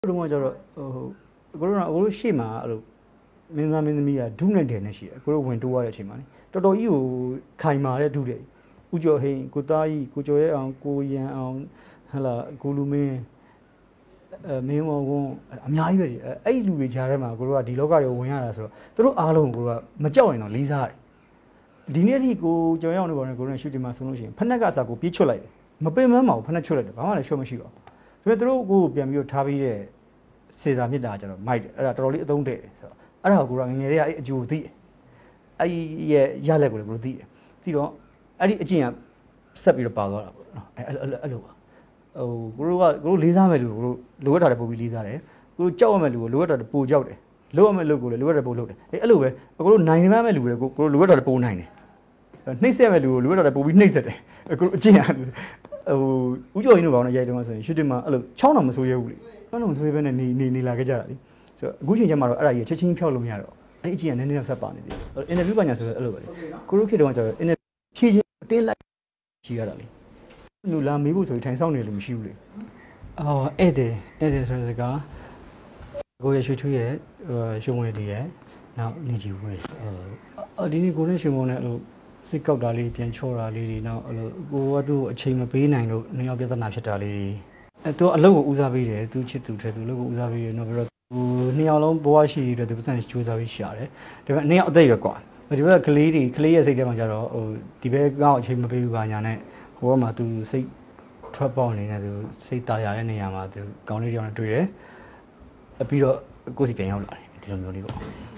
그러면 저 그러나 시마 민감민미야 두는 되는 시. 그리고 윈도우에 시마니. 또또 이거 가이마에 두래. 우저해 고다이 고조에 안 고연 안 할라 고루메 메모고 아များကြီးပဲအဲ့လူတွေကြားထဲမှာကိုတို့ကဒီလောကတွေဝင်ရတာဆိုတော့သူတို့အားလုံးကိုကမကြောက်ရင်တော့လေးစားတယ်ဒီနေ့ဒီကိုကြောင်ရောက်နေပါနဲ့ကိုတို့ရှူတင်မှာဆုံးလို့ရှိရင်ဖက်နက်ကစားကိုပြေးချွတ်လိုက်တယ်မပင်မမအောင်ဖက်နက်ချွတ်လိုက်တယ်ဘာမှလည်းချွတ်မရှိပါဘူးဒါပေမဲ့သူတို့ကိုပြန်ပြီးတော့ထားပြီးတဲ့စေတာမြစ်တာကျတော့မိုက်တယ်အဲ့ဒါတော်တော်လေးအသုံးတဲ့ဆိုတော့အဲ့ဒါကိုကိုကငငယ်လေးကအဲ့အကျိုးသိတယ်အဲ့ဒီရဲ့ရလက်ကိုလည်းကိုတို့သိတယ်သိတော့အဲ့ဒီအကျင့်ကဆက်ပြီးတော့ပါသွားတာပေါ့နော်အဲ့လိုပါကိုတို့လေးစားမဲ့လူကိုလိုအပ်တာတွေပို့ပြီးလေးစားတယ်ကိုတို့ကြောက်ရမဲ့လူကိုလိုအပ်တာတွေပို့ကြောက်တယ်လိုအပ်မဲ့လူကိုလည်းလိုအပ်တာပို့လုပ်တယ်အဲ့လိုပဲကိုတို့နိုင်မှမဲ့လူတွေကိုလိုအပ်တာတွေပို့နိုင်တယ်နှိမ့်ဆက်မဲ့လူကိုလိုအပ်တာတွေပို့ပြီးနှိမ့်ဆက်တယ်ကိုတို့အကျင့်ဥကျော်ရင်းတို့ဘာလို့ရိုက်တယ်မှာဆိုရင်ရှူတင်မှာအဲ့လိုချောင်းတော့မဆိုးရဘူးလေချောင်းတော့မဆိုးရဘဲနဲ့နေလာခဲ့ကြတာလေဆိုတော့အခုချိန်ကျမှတော့အဲ့ဒါကြီးချက်ချင်းဖြောက်လို့မရတော့အဲ့အကျင့်ကနည်းနည်းတော့ဆက်ပါနေသေးတယ်အင်တာဗျူးပါညာဆိုတော့အဲ့လိုပဲလေကိုတို့ခေတ်တုန်းကကျတော့အင်တာဖြည့်ချင်းတင်းလိုက်ရှိရတာလေလူလာမေးဖို့ဆိုရင်ထိုင်ဆောင်နေလို့မရှိဘူးလေဧည့်သည်ဆိုတဲ့စကားကိုရရွှေထူးရဲ့ရှုံးဝဲတည်းရဲ့နောက်နေကြည့်ဝဲဒီနေ့ကိုနဲ့ရှင်မောနဲ့အဲ့လိုစိတ်ကောက်တာလေးပြန်ချောတာလေးတွေနောက်အဲ့လိုကိုကသူ့အချိန်မပေးနိုင်လို့နှစ်ယောက်ပြဿနာဖြစ်တာလေးတွေသူအလုပ်ကိုဦးစားပေးတယ်သူချစ်သူထဲသူအလုပ်ကိုဦးစားပေးတယ်နောက်ပြီးတော့သူနှစ်ယောက်လုံးဘဝရှိရတဲ့သူပတ်စံကြိုးစားပြီးရှာတယ်ဒါပေမဲ့နှစ်ယောက်အသက်ရွယ်กว่าဒီဘက်ကကလေးရဲ့စိတ်ထဲမှာကျတော့ဒီဘက်ကအချိန်မပေးဘူးပါညာနဲ့ဟိုကမှသူစိတ်ထွက်ပေါက်နေတယ်သူစိတ်တာရတဲ့နေရာမှာသူကောင်းလေးတယောက်နဲ့တွေ့တယ်ပြီးတော့ကိုယ်စီပြန်ရောက်လာတယ်ဒီလိုမျိုးလေးပေါ့